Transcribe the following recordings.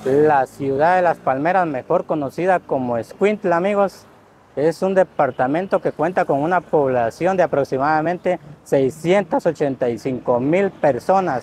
La ciudad de Las Palmeras, mejor conocida como Escuintla, amigos, es un departamento que cuenta con una población de aproximadamente 685,000 personas,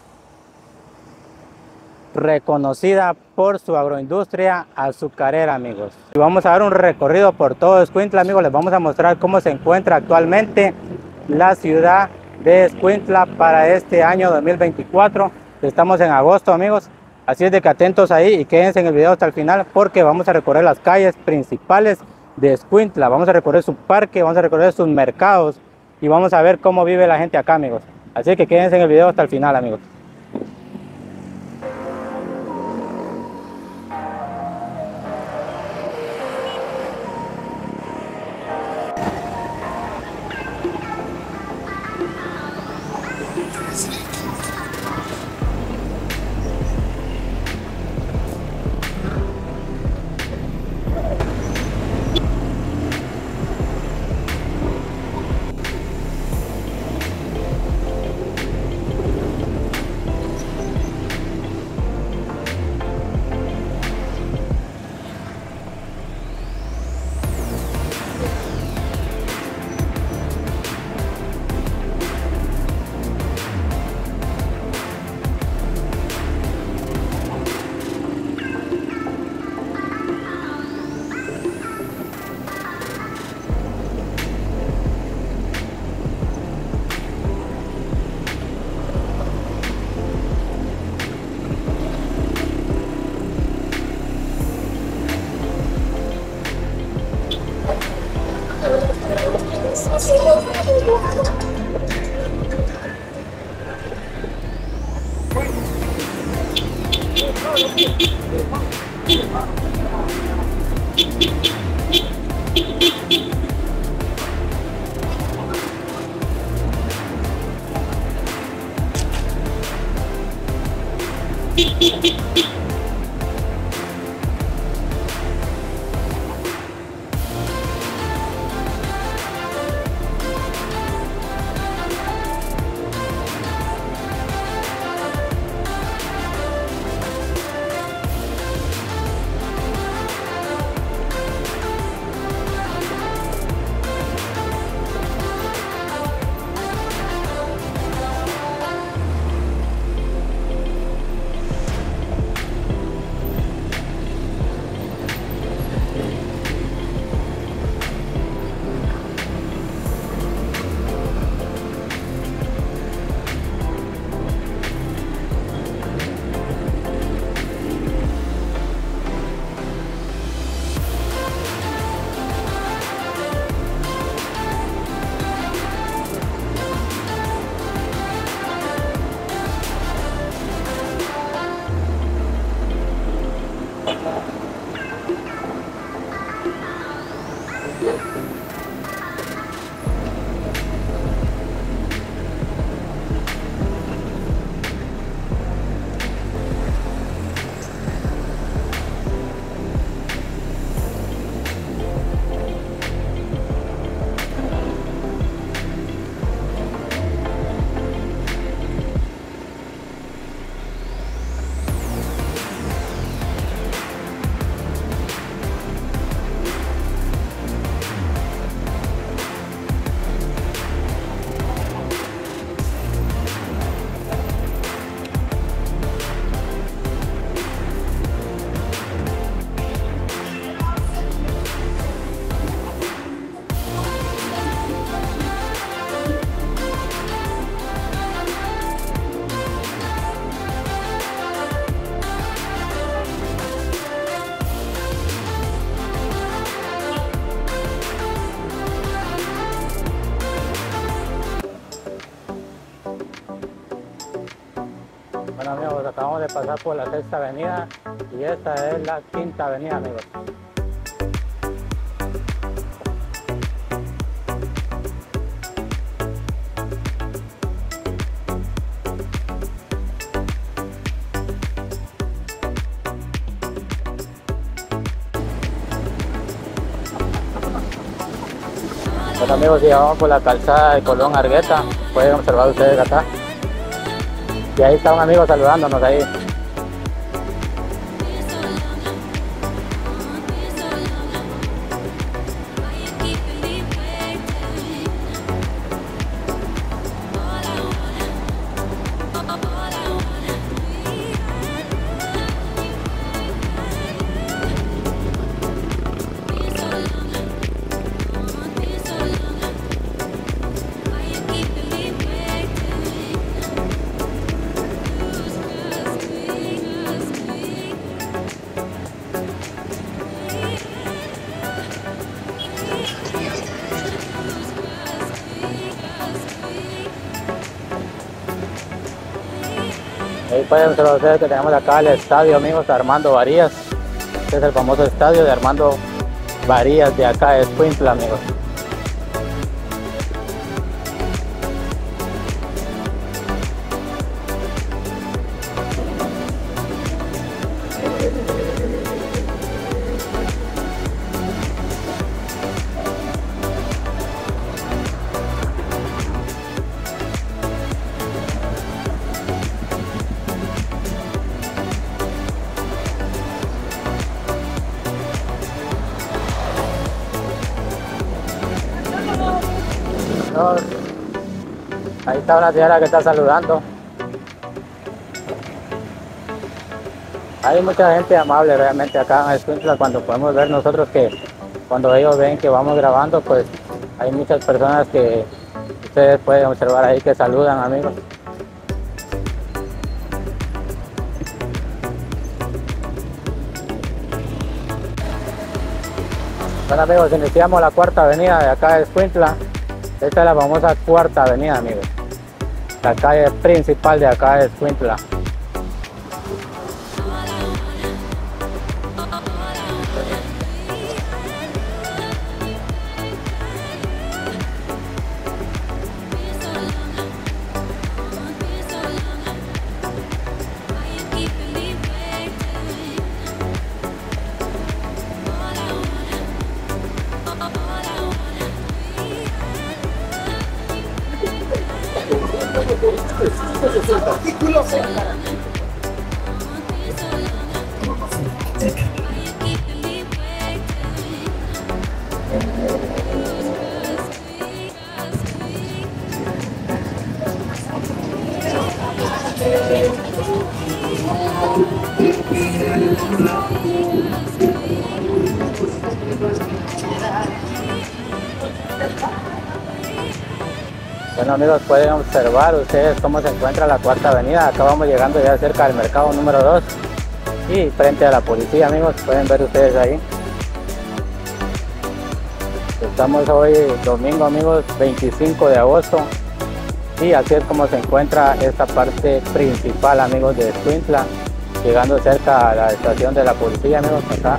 reconocida por su agroindustria azucarera, amigos. Y vamos a dar un recorrido por todo Escuintla, amigos. Les vamos a mostrar cómo se encuentra actualmente la ciudad de Escuintla para este año 2024. Estamos en agosto, amigos. Así es de que atentos ahí y quédense en el video hasta el final, porque vamos a recorrer las calles principales de Escuintla. Vamos a recorrer su parque, vamos a recorrer sus mercados y vamos a ver cómo vive la gente acá, amigos. Así que quédense en el video hasta el final, amigos. Bueno, amigos, acabamos de pasar por la Sexta Avenida y esta es la Quinta Avenida, amigos. Bueno, amigos, llegamos por la calzada de Colón Argueta, pueden observar ustedes acá. Y ahí está un amigo saludándonos ahí. pueden observar ustedes que tenemos acá el estadio, amigos, Armando Varías. Este es el famoso estadio de Armando Varías de acá de Escuintla, amigos. Ahí está una señora que está saludando. Hay mucha gente amable realmente acá en Escuintla, cuando podemos ver nosotros que cuando ellos ven que vamos grabando, pues hay muchas personas que ustedes pueden observar ahí que saludan, amigos. Bueno, amigos, iniciamos la cuarta avenida de acá de Escuintla. Esta es la famosa cuarta avenida, amigos. La calle principal de acá de Escuintla. Bueno, amigos, pueden observar ustedes cómo se encuentra la cuarta avenida. Acá vamos llegando ya cerca del mercado número 2 y frente a la policía, amigos, pueden ver ustedes ahí. Estamos hoy domingo, amigos, 25 de agosto, y así es como se encuentra esta parte principal, amigos, de Escuintla, llegando cerca a la estación de la policía, amigos, acá.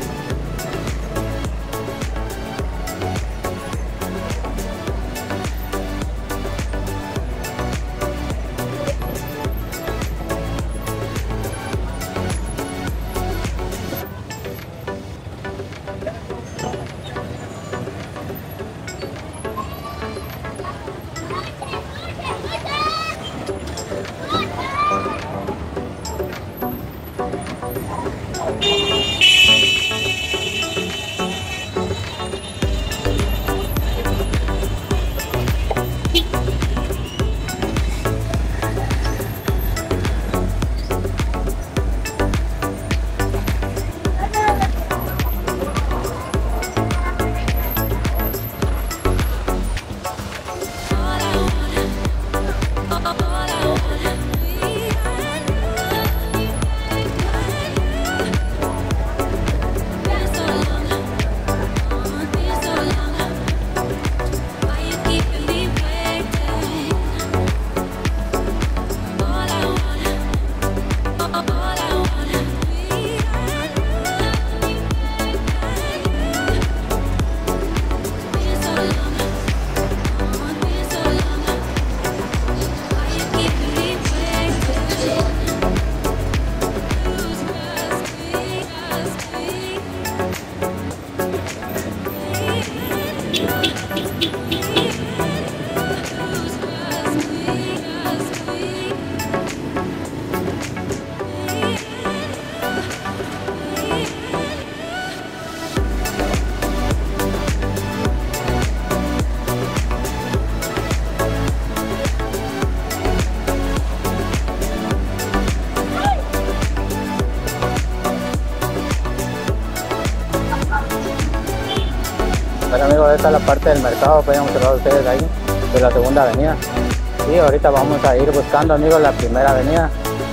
Bueno, amigos, esta es la parte del mercado, pueden observar ustedes ahí, de la segunda avenida. Y ahorita vamos a ir buscando, amigos, la primera avenida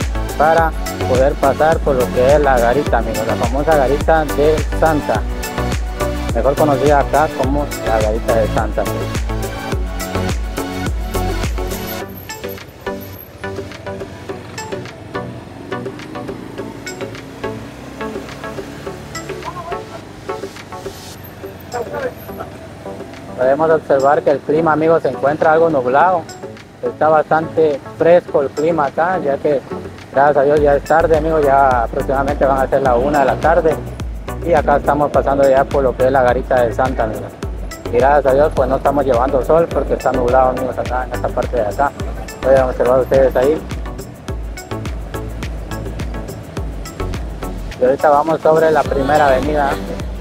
para poder pasar por lo que es la garita, amigos, la famosa garita de Santa, mejor conocida acá como la garita de Santa, amigos. Podemos observar que el clima, amigos, se encuentra algo nublado. Está bastante fresco el clima acá, ya que gracias a Dios ya es tarde, amigos, ya aproximadamente van a ser la 1 de la tarde. Y acá estamos pasando ya por lo que es la garita de Santa, amigos. Y gracias a Dios pues no estamos llevando sol porque está nublado, amigos, acá en esta parte de acá. Pueden observar ustedes ahí. Y ahorita vamos sobre la primera avenida.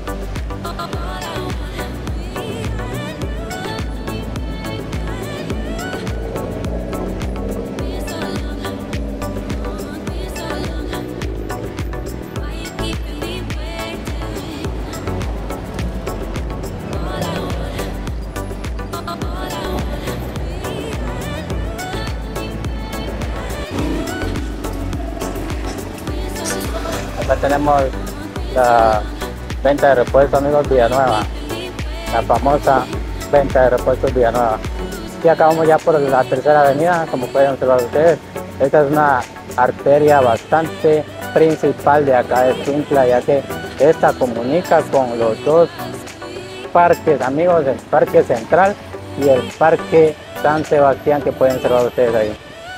Acá tenemos la venta de repuestos, amigos, Villanueva, la famosa venta de repuestos Villanueva. Y acá vamos ya por la tercera avenida, como pueden observar ustedes. Esta es una arteria bastante principal de acá de Escuintla, ya que esta comunica con los dos parques, amigos, el Parque Central y el Parque San Sebastián, que pueden observar ustedes ahí.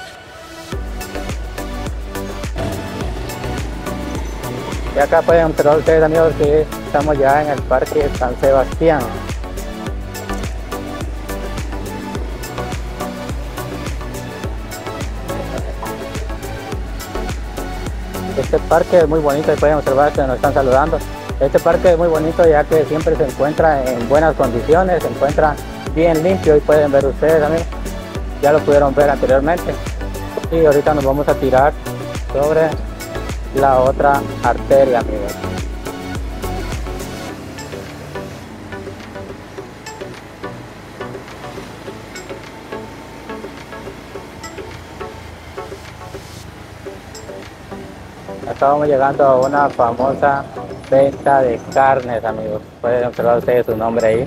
Y acá pueden observar ustedes, amigos, que estamos ya en el Parque San Sebastián. Este parque es muy bonito y pueden observar que nos están saludando. Este parque es muy bonito ya que siempre se encuentra en buenas condiciones, se encuentra bien limpio y pueden ver ustedes, amigos. Ya lo pudieron ver anteriormente. Y ahorita nos vamos a tirar sobre la otra arteria, amigos. Acá vamos llegando a una famosa venta de carnes, amigos. Pueden observar ustedes su nombre ahí.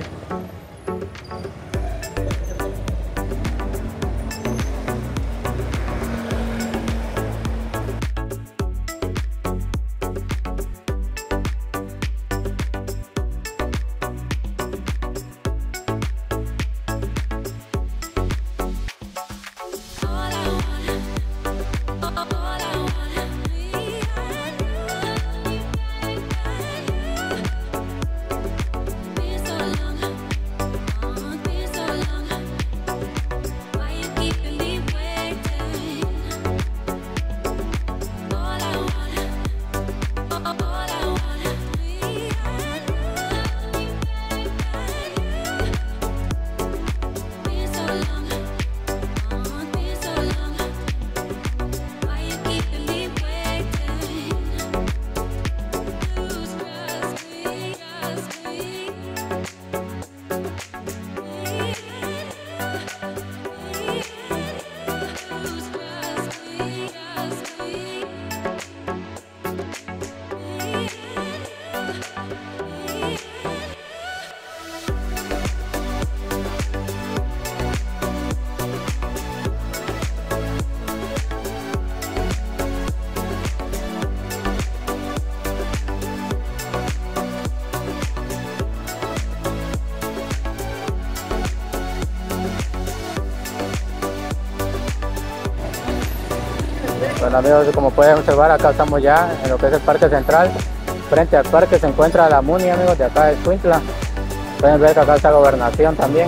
Bueno, amigos, como pueden observar, acá estamos ya en lo que es el Parque Central. Frente al parque se encuentra la MUNI, amigos, de acá de Escuintla. Pueden ver que acá está Gobernación también.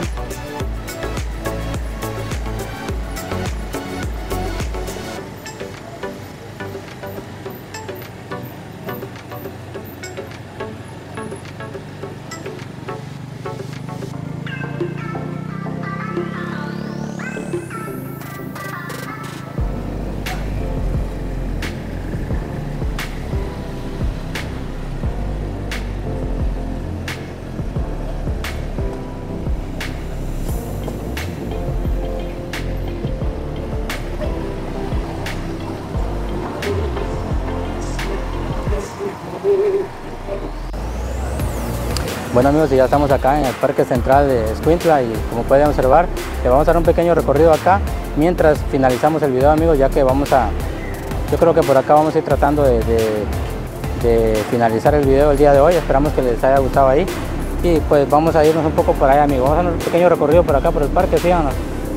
Bueno, amigos, ya estamos acá en el Parque Central de Escuintla y como pueden observar, le vamos a dar un pequeño recorrido acá mientras finalizamos el video, amigos, ya que yo creo que por acá vamos a ir tratando de finalizar el video el día de hoy. Esperamos que les haya gustado ahí. Y pues vamos a irnos un poco por allá, amigos. Vamos a hacer un pequeño recorrido por acá, por el parque, síganos.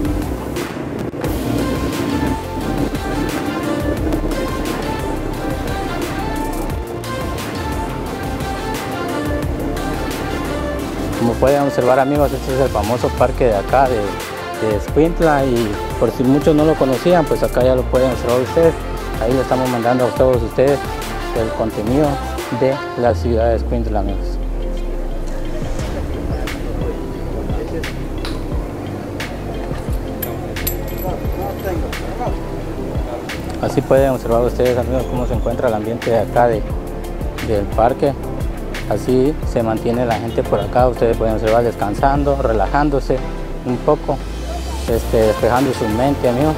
Como pueden observar, amigos, este es el famoso parque de acá de Escuintla, y por si muchos no lo conocían, pues acá ya lo pueden observar ustedes. Ahí le estamos mandando a todos ustedes el contenido de la ciudad de Escuintla, amigos. Así pueden observar ustedes, amigos, cómo se encuentra el ambiente de acá del parque. Así se mantiene la gente por acá. Ustedes pueden observar descansando, relajándose un poco, despejando su mente, amigos.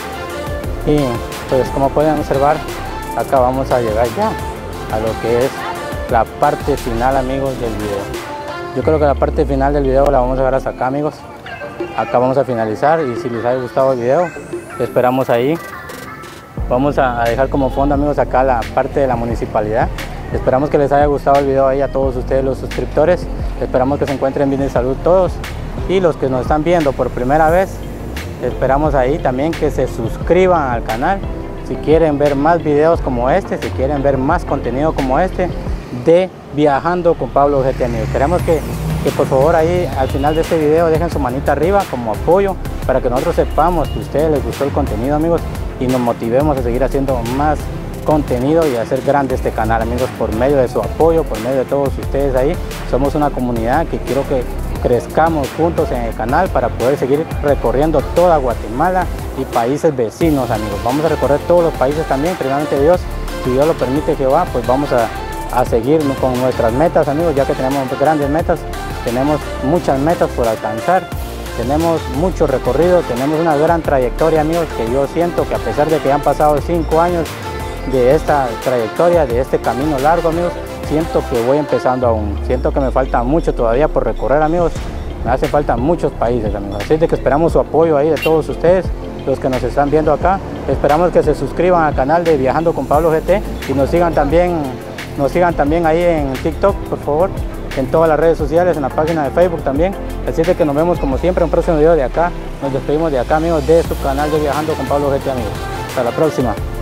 Y pues como pueden observar, acá vamos a llegar ya a lo que es la parte final, amigos, del video. Yo creo que la parte final del video la vamos a ver hasta acá, amigos. Acá vamos a finalizar, y si les ha gustado el video, esperamos ahí. Vamos a dejar como fondo, amigos, acá la parte de la municipalidad. Esperamos que les haya gustado el video ahí a todos ustedes, los suscriptores. Esperamos que se encuentren bien de salud todos, y los que nos están viendo por primera vez, esperamos ahí también que se suscriban al canal si quieren ver más videos como este, si quieren ver más contenido como este de Viajando con Pablo GT, amigos. Queremos que por favor ahí al final de este video dejen su manita arriba como apoyo, para que nosotros sepamos que a ustedes les gustó el contenido, amigos, y nos motivemos a seguir haciendo más contenido y hacer grande este canal, amigos, por medio de su apoyo, por medio de todos ustedes ahí. Somos una comunidad que quiero que crezcamos juntos en el canal para poder seguir recorriendo toda Guatemala y países vecinos, amigos. Vamos a recorrer todos los países también, primeramente Dios, si Dios lo permite, Jehová, pues vamos a seguir con nuestras metas, amigos, ya que tenemos grandes metas, tenemos muchas metas por alcanzar, tenemos mucho recorrido, tenemos una gran trayectoria, amigos, que yo siento que a pesar de que han pasado 5 años de esta trayectoria, de este camino largo, amigos, siento que voy empezando aún, siento que me falta mucho todavía por recorrer, amigos, me hace falta muchos países, amigos, así de que esperamos su apoyo ahí de todos ustedes, los que nos están viendo acá. Esperamos que se suscriban al canal de Viajando con Pablo GT y nos sigan también ahí en TikTok, por favor, en todas las redes sociales, en la página de Facebook también. Así de que nos vemos como siempre en un próximo video de acá. Nos despedimos de acá, amigos, de su canal de Viajando con Pablo GT, amigos. Hasta la próxima.